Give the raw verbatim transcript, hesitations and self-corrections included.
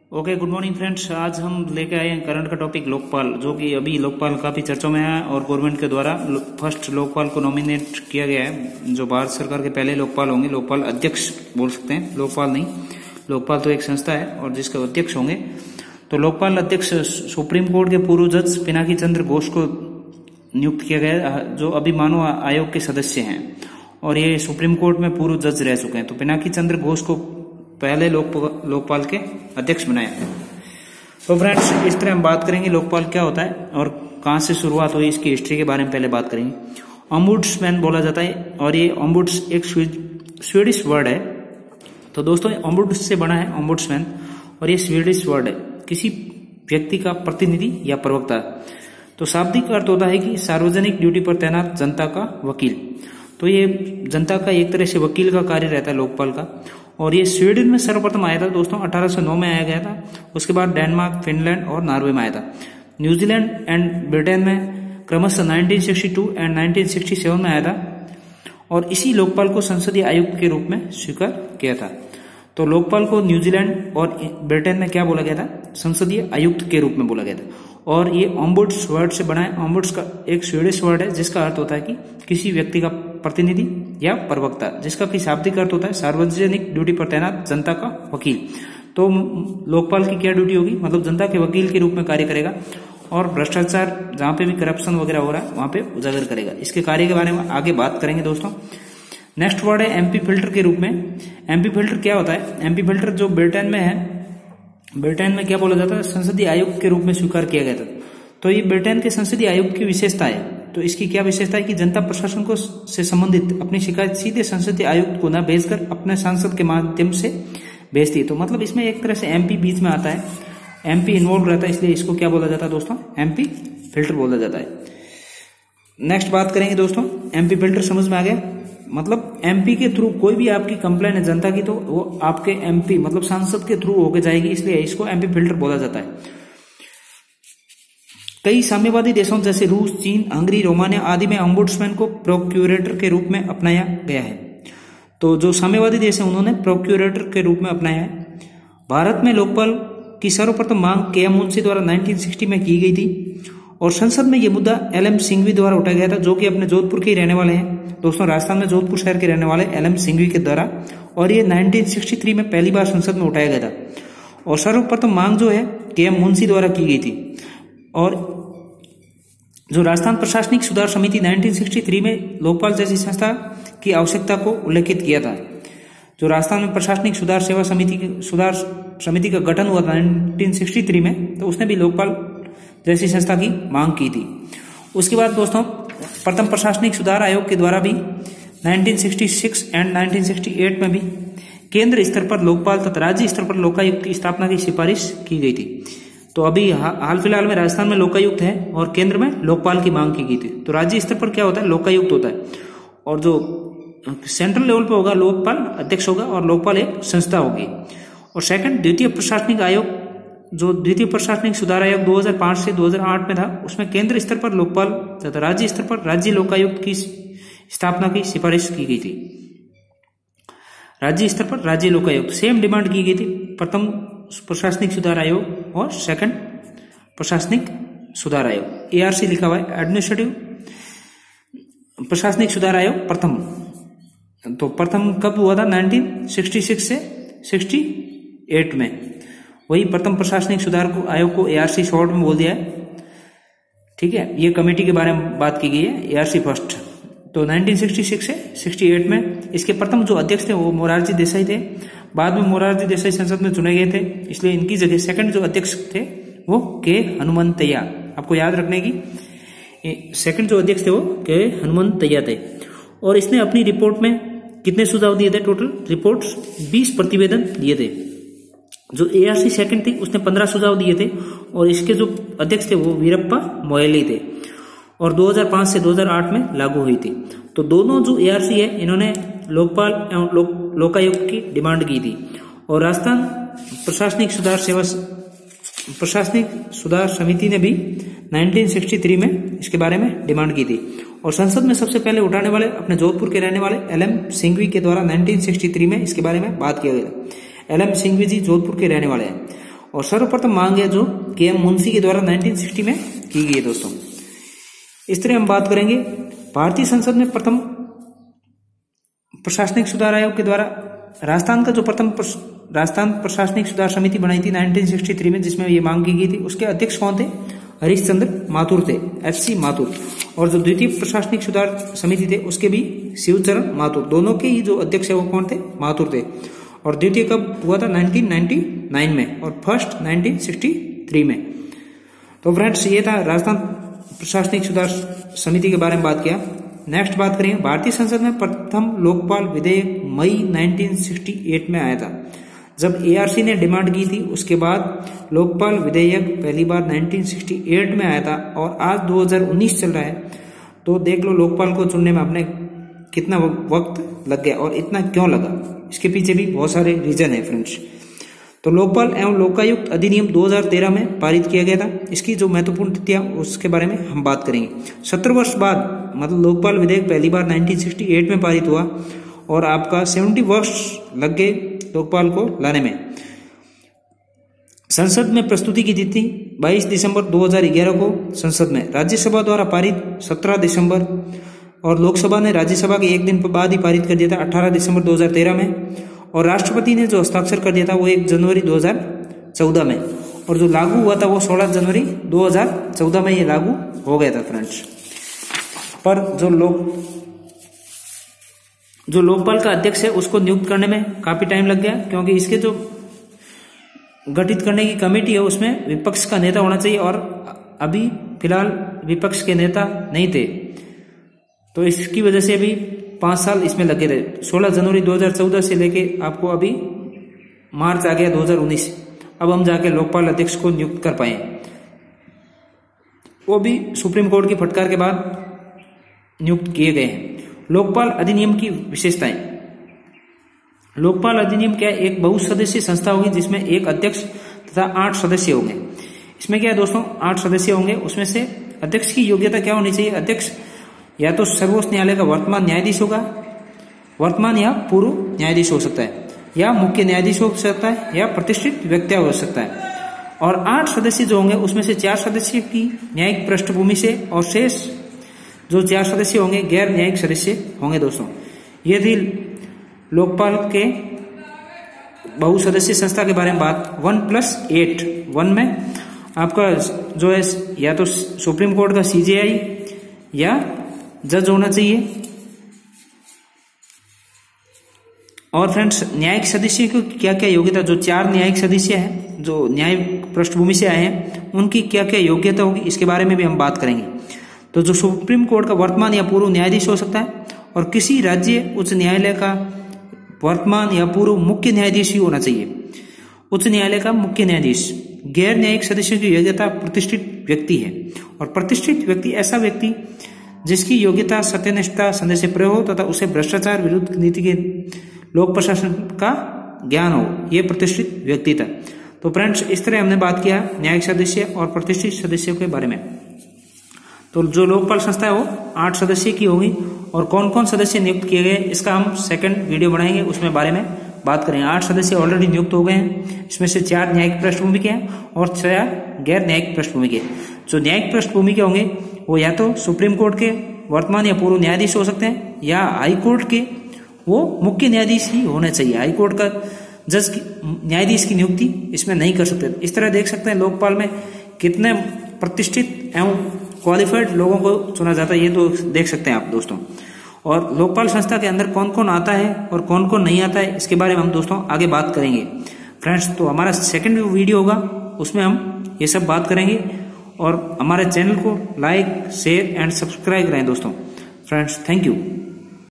Okay, good morning friends. आज हम लेके आए हैं करंट का टॉपिक लोकपाल, जो कि अभी लोकपाल काफी चर्चा में है और गवर्नमेंट के द्वारा फर्स्ट लोकपाल को नॉमिनेट किया गया है, जो भारत सरकार के पहले लोकपाल होंगे। लोकपाल अध्यक्ष बोल सकते हैं, लोकपाल नहीं। लोकपाल तो एक संस्था है और जिसके अध्यक्ष होंगे। तो लोकपाल अध्यक्ष सुप्रीम कोर्ट के पूर्व जज पिनाकी चंद्र घोष को नियुक्त किया गया, जो अभी मानव आयोग के सदस्य हैं और ये सुप्रीम कोर्ट में पूर्व जज रह चुके हैं। तो पिनाकी चंद्र घोष को पहले लोक लोकपाल के अध्यक्ष बनाया। तो फ्रेंड्स, इस तरह हम बात करेंगे लोकपाल क्या होता है और कहां से शुरुआत हुई, इसकी हिस्ट्री के बारे में पहले बात करेंगे। ओम्बुड्समैन बोला जाता है और ये ओम्बुड्स एक स्वीडिश वर्ड है। तो दोस्तों, ओम्बुड्स से बना है ओम्बुड्समैन और ये स्वीडिश वर्ड है, किसी व्यक्ति का प्रतिनिधि या प्रवक्ता। तो शाब्दिक अर्थ होता है कि सार्वजनिक ड्यूटी पर तैनात जनता का वकील। तो ये जनता का एक तरह से वकील का कार्य रहता है लोकपाल का। और ये स्वीडन में सर्वप्रथम आया था दोस्तों, अठारह सौ नौ में आया गया था। उसके बाद डेनमार्क, फिनलैंड और नॉर्वे में आया था। न्यूजीलैंड एंड ब्रिटेन में क्रमशः nineteen sixty two and nineteen sixty seven में आया था और इसी लोकपाल को संसदीय आयुक्त के रूप में स्वीकार किया था। तो लोकपाल को न्यूजीलैंड और ब्रिटेन में क्या बोला गया था? संसदीय आयुक्त के रूप में बोला गया था। और ये ओम्बुड्स वर्ड से बना है। ओम्बुड्स का एक स्वीडिश वर्ड है जिसका अर्थ होता है कि किसी व्यक्ति का प्रतिनिधि या प्रवक्ता, जिसका कि शाब्दिक अर्थ होता है सार्वजनिक ड्यूटी पर तैनात जनता का वकील। तो लोकपाल की क्या ड्यूटी होगी? मतलब जनता के वकील के रूप में कार्य करेगा और भ्रष्टाचार, जहां पे भी करप्शन वगैरह हो रहा है, वहां पे उजागर करेगा। इसके कार्य के बारे में आगे बात करेंगे दोस्तों। नेक्स्ट वर्ड है एमपी फिल्टर के रूप में। एमपी फिल्टर क्या होता है? एमपी फिल्टर जो ब्रिटेन में है, ब्रिटेन में क्या बोला जाता है? संसदीय आयुक्त के रूप में स्वीकार किया गया था। तो ये ब्रिटेन के संसदीय आयुक्त की विशेषता है। तो इसकी क्या विशेषता है कि जनता प्रशासन को से संबंधित अपनी शिकायत सीधे संसदीय आयुक्त को न भेजकर अपने सांसद के माध्यम से भेजती है। तो मतलब इसमें एक तरह से एमपी बीच में आता है, एमपी इन्वॉल्व रहता है, इसलिए इसको क्या बोला जाता है दोस्तों? एमपी फिल्टर बोला जाता है। नेक्स्ट बात करेंगे दोस्तों, एमपी फिल्टर समझ में आ गया? मतलब एमपी के थ्रू कोई भी आपकी कंप्लेन है जनता की, तो वो आपके एमपी मतलब सांसद के थ्रू होके जाएगी, इसलिए इसको एमपी फिल्टर बोला जाता है। कई साम्यवादी देशों जैसे रूस, चीन, हंगरी, रोमानिया आदि में ओम्बुड्समैन को प्रोक्यूरेटर के रूप में अपनाया गया है। तो जो साम्यवादी देश है उन्होंने प्रोक्यूरेटर के रूप में अपनाया है। भारत में लोकपाल की सर्वप्रथम मांग के एम मुंशी द्वारा नाइनटीन सिक्सटी में की गई थी और संसद में यह मुद्दा एल एम सिंघवी द्वारा उठाया गया था, जो कि अपने जोधपुर के ही रहने वाले हैं दोस्तों। राजस्थान में जोधपुर शहर के रहने वाले एल एम सिंघवी के द्वारा, और ये नाइनटीन सिक्सटी थ्री में पहली बार संसद में उठाया गया था। और सर्वप्रथम मांग जो है के एम मुंशी द्वारा की गई थी। और जो राजस्थान प्रशासनिक सुधार समिति नाइनटीन सिक्सटी थ्री में लोकपाल जैसी संस्था की आवश्यकता को उल्लेखित किया था। जो राजस्थान में प्रशासनिक सुधार सेवा समिति सुधार समिति का गठन हुआ था नाइनटीन सिक्सटी थ्री में, तो उसने भी लोकपाल जैसी संस्था की मांग की थी। उसके बाद दोस्तों, प्रथम प्रशासनिक सुधार आयोग के द्वारा भी nineteen sixty six and nineteen sixty eight में भी केंद्र स्तर पर लोकपाल तथा राज्य स्तर पर लोकायुक्त की स्थापना की सिफारिश की गई थी। तो अभी हाल फिलहाल में राजस्थान में लोकायुक्त है और केंद्र में लोकपाल की मांग की गई थी। तो राज्य स्तर पर क्या होता है? लोकायुक्त होता है और जो सेंट्रल लेवल पर होगा लोकपाल अध्यक्ष होगा और लोकपाल एक संस्था होगी। और सेकंड, द्वितीय प्रशासनिक आयोग, जो द्वितीय प्रशासनिक सुधार आयोग दो हज़ार पाँच से दो हज़ार आठ में था, उसमें केंद्र स्तर पर लोकपाल तथा राज्य स्तर पर राज्य लोकायुक्त की स्थापना की सिफारिश की गई थी। राज्य स्तर पर राज्य लोकायुक्त सेम डिमांड की गई थी, प्रथम प्रशासनिक सुधार आयोग और सेकंड प्रशासनिक सुधार आयोग। एआरसी लिखा हुआ है, एडमिनिस्ट्रेटिव प्रशासनिक सुधार आयोग प्रथम। तो प्रथम कब हुआ था? नाइनटीन सिक्सटी सिक्स से सिक्सटी एट में। वही प्रथम प्रशासनिक सुधार को आयोग को एआरसी शॉर्ट में बोल दिया है, ठीक है। ये कमेटी के बारे में बात की गई है, एआरसी फर्स्ट। तो नाइनटीन सिक्सटी सिक्स से सिक्सटी एट में इसके प्रथम जो अध्यक्ष थे वो मोरारजी देसाई थे। बाद में मोरारजी देसाई संसद में चुने गए थे, इसलिए इनकी जगह सेकंड जो अध्यक्ष थे वो के हनुमंतैया। आपको याद रखने की, सेकंड जो अध्यक्ष थे वो के हनुमंतैया थे। और इसने अपनी रिपोर्ट में कितने सुझाव दिए थे? टोटल रिपोर्ट बीस प्रतिवेदन दिए थे। जो एआरसी सेकंड थी उसने पंद्रह सुझाव दिए थे और इसके जो अध्यक्ष थे वो वीरप्पा मोयली थे और दो हज़ार पाँच से दो हज़ार आठ में लागू हुई थी। तो दोनों जो एआरसी है इन्होंने लोकपाल एवं लो, लोकायुक्त की डिमांड की थी। और राजस्थान प्रशासनिक सुधार सेवा प्रशासनिक सुधार समिति ने भी नाइनटीन सिक्सटी थ्री में इसके बारे में डिमांड की थी। और संसद में सबसे पहले उठाने वाले अपने जोधपुर के रहने वाले एल एम सिंघवी के द्वारा नाइनटीन सिक्सटी थ्री में इसके बारे में बात किया गया। एल एम सिंघवी जी जोधपुर के रहने वाले हैं और सर्वप्रथम मांग है जो के एम मुंशी के द्वारा नाइनटीन सिक्सटी में की गई है दोस्तों। इस तरह हम बात करेंगे भारतीय संसद में प्रथम प्रशासनिक सुधार आयोग के द्वारा राजस्थान का जो प्रथम राजस्थान प्रशासनिक सुधार समिति बनाई थी नाइनटीन सिक्सटी थ्री में, जिसमें ये मांग की गई थी, उसके अध्यक्ष कौन थे? हरीश चंद्र माथुर थे, एच सी माथुर। और जो द्वितीय प्रशासनिक सुधार समिति थे उसके भी शिवचरण माथुर, दोनों के ही जो अध्यक्ष है वो कौन थे? माथुर थे। और द्वितीय कब हुआ था? नाइनटीन नाइंटी नाइन में, और फर्स्ट नाइनटीन सिक्सटी थ्री में। तो फ्रेंड्स ये था राजस्थान प्रशासनिक सुधार समिति के बारे में बात किया। नेक्स्ट बात करेंगे भारतीय संसद में प्रथम लोकपाल विधेयक मई नाइनटीन सिक्सटी एट में आया था। जब ए आर सी ने डिमांड की थी उसके बाद लोकपाल विधेयक पहली बार नाइनटीन सिक्सटी एट में आया था, और आज दो हज़ार उन्नीस चल रहा है। तो देख लो लोकपाल को चुनने में अपने कितना वक्त लग गया और इतना क्यों लगा, इसके पीछे भी बहुत सारे रीजन है फ्रेंड्स। तो लोकपाल एवं लोकायुक्त अधिनियम दो हज़ार तेरह में पारित किया गया था। इसकी जो महत्वपूर्ण तिथियां उसके बारे में हम बात करेंगे। सत्तर वर्ष बाद मतलब लोकपाल विधेयक पहली बार नाइनटीन सिक्सटी एट में पारित हुआ, और आपका सत्तर वर्ष लग गए लोकपाल को लाने में। संसद में प्रस्तुति की तिथि बाईस दिसंबर दो हज़ार ग्यारह को संसद में, राज्यसभा द्वारा पारित सत्रह दिसंबर, और लोकसभा ने राज्यसभा के एक दिन बाद ही पारित कर दिया था अठारह दिसंबर दो हज़ार तेरह में, और राष्ट्रपति ने जो हस्ताक्षर कर दिया था वो एक जनवरी दो हज़ार चौदह में, और जो लागू हुआ था वो सोलह जनवरी दो हज़ार चौदह में ये लागू हो गया था फ्रेंड्स। पर जो लोक जो लोकपाल का अध्यक्ष है उसको नियुक्त करने में काफी टाइम लग गया, क्योंकि इसके जो गठित करने की कमेटी है उसमें विपक्ष का नेता होना चाहिए, और अभी फिलहाल विपक्ष के नेता नहीं थे। तो इसकी वजह से अभी पांच साल इसमें लगे रहे। सोलह जनवरी दो हज़ार चौदह से लेके आपको अभी मार्च आ गया दो हज़ार उन्नीस, अब हम जाके लोकपाल अध्यक्ष को नियुक्त कर पाए, वो भी सुप्रीम कोर्ट की फटकार के बाद नियुक्त किए गए हैं। लोकपाल अधिनियम की विशेषताएं। लोकपाल अधिनियम क्या है? एक बहुसदस्यीय संस्था होगी जिसमें एक अध्यक्ष तथा आठ सदस्य होंगे। इसमें क्या है दोस्तों? आठ सदस्य होंगे, उसमें से अध्यक्ष की योग्यता क्या होनी चाहिए? अध्यक्ष या तो सर्वोच्च न्यायालय का वर्तमान न्यायाधीश होगा, वर्तमान या पूर्व न्यायाधीश हो सकता है, या मुख्य न्यायाधीश हो सकता है, या प्रतिष्ठित व्यक्ति हो सकता है। और आठ सदस्य जो होंगे उसमें से चार सदस्य की न्यायिक पृष्ठभूमि से, और शेष जो चार सदस्य होंगे गैर न्यायिक सदस्य होंगे दोस्तों। ये थी लोकपाल के बहुसदस्यीय संस्था के बारे में बात। वन प्लस एट वन में आपका जो है या तो सुप्रीम कोर्ट का सी जे आई या जज होना चाहिए। और फ्रेंड्स न्यायिक सदस्य की क्या क्या योग्यता, जो चार न्यायिक सदस्य हैं जो न्यायिक पृष्ठभूमि से आए हैं उनकी क्या क्या योग्यता होगी, इसके बारे में भी हम बात करेंगे। तो जो सुप्रीम कोर्ट का वर्तमान या पूर्व न्यायाधीश हो सकता है, और किसी राज्य उच्च न्यायालय का वर्तमान या पूर्व मुख्य न्यायाधीश ही होना चाहिए। उच्च न्यायालय का मुख्य न्यायाधीश। गैर न्यायिक सदस्यों की योग्यता प्रतिष्ठित व्यक्ति है, और प्रतिष्ठित व्यक्ति ऐसा व्यक्ति जिसकी योग्यता सत्यनिष्ठा, संदेह से प्रयोग हो तथा उसे भ्रष्टाचार विरुद्ध नीति के लोक प्रशासन का ज्ञान हो, ये प्रतिष्ठित व्यक्ति था। तो फ्रेंड्स इस तरह हमने बात किया न्यायिक सदस्य और प्रतिष्ठित सदस्यों के बारे में। तो जो लोकपाल संस्था है वो आठ सदस्य की होगी, और कौन कौन सदस्य नियुक्त किए गए इसका हम सेकंड वीडियो बनाएंगे, उसमें बारे में बात करेंगे। आठ सदस्य ऑलरेडी नियुक्त हो गए हैं, इसमें से चार न्यायिक पृष्ठभूमि के हैं और चार गैर न्यायिक पृष्ठभूमि के। जो न्यायिक पृष्ठभूमि के होंगे वो या तो सुप्रीम कोर्ट के वर्तमान या पूर्व न्यायाधीश हो सकते हैं, या हाई कोर्ट के वो मुख्य न्यायाधीश ही होना चाहिए। हाई कोर्ट का जज की न्यायाधीश की नियुक्ति इसमें नहीं कर सकते। इस तरह देख सकते हैं लोकपाल में कितने प्रतिष्ठित एवं क्वालिफाइड लोगों को चुना जाता है, ये तो देख सकते हैं आप दोस्तों। और लोकपाल संस्था के अंदर कौन कौन आता है और कौन कौन नहीं आता है इसके बारे में हम दोस्तों आगे बात करेंगे फ्रेंड्स। तो हमारा सेकंड वीडियो होगा उसमें हम ये सब बात करेंगे, और हमारे चैनल को लाइक शेयर एंड सब्सक्राइब करें दोस्तों। Friends thank you.